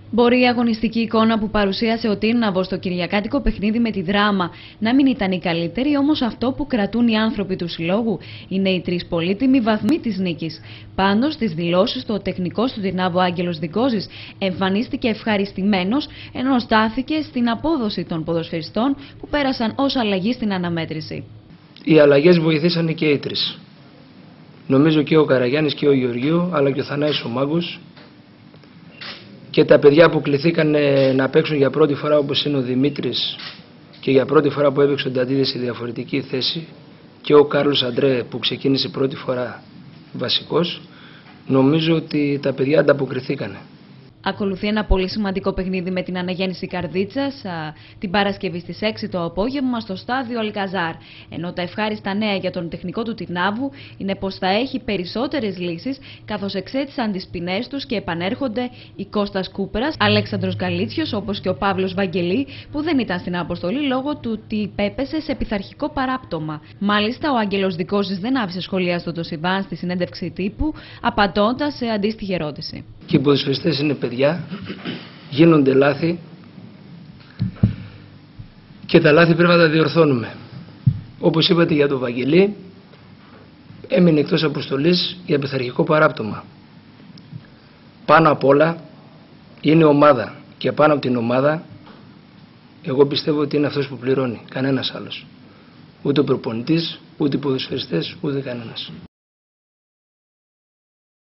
Μπορεί η αγωνιστική εικόνα που παρουσίασε ο Τύρναβος στο κυριακάτικο παιχνίδι με τη Δράμα να μην ήταν η καλύτερη, όμως αυτό που κρατούν οι άνθρωποι του συλλόγου είναι οι τρεις πολύτιμοι βαθμοί της νίκης. Πάντως, στις δηλώσεις του, ο τεχνικός του Τυρνάβου Άγγελος Δικόζης εμφανίστηκε ευχαριστημένος, ενώ στάθηκε στην απόδοση των ποδοσφαιριστών που πέρασαν ως αλλαγή στην αναμέτρηση. Οι αλλαγές βοηθήσανε και οι τρεις. Νομίζω και ο Καραγιάννης και ο Γεωργίου, αλλά και ο Θανάης ο Μάγκος. Και τα παιδιά που κληθήκαν να παίξουν για πρώτη φορά, όπως είναι ο Δημήτρης, και για πρώτη φορά που έπαιξε ο Νταντίδης σε διαφορετική θέση, και ο Κάρλος Αντρέ που ξεκίνησε πρώτη φορά βασικός, νομίζω ότι τα παιδιά ανταποκριθήκανε. Ακολουθεί ένα πολύ σημαντικό παιχνίδι με την Αναγέννηση Καρδίτσας την Παρασκευή στις 6 το απόγευμα στο στάδιο Αλκαζάρ. Ενώ τα ευχάριστα νέα για τον τεχνικό του Τυρνάβου είναι πως θα έχει περισσότερες λύσεις, καθώς εξέτησαν τις ποινές τους και επανέρχονται οι Κώστας Κούπερας, Αλέξανδρος Γκαλίτσιος, όπως και ο Παύλος Βαγγελή, που δεν ήταν στην αποστολή λόγω του ότι υπέπεσε σε πειθαρχικό παράπτωμα. Μάλιστα, ο Άγγελος Δικόζης δεν άφησε σχολιάστο το συμβάν στη συνέντευξη τύπου, απαντώντας σε αντίστοιχη ερώτηση. Και οι ποδοσφαιριστές είναι παιδιά, γίνονται λάθη και τα λάθη πρέπει να τα διορθώνουμε. Όπως είπατε για τον Βαγγελή, έμεινε εκτός αποστολής για πειθαρχικό παράπτωμα. Πάνω απ' όλα είναι ομάδα και πάνω από την ομάδα εγώ πιστεύω ότι είναι αυτός που πληρώνει, κανένας άλλος. Ούτε ο προπονητής, ούτε οι ποδοσφαιριστές, ούτε κανένας.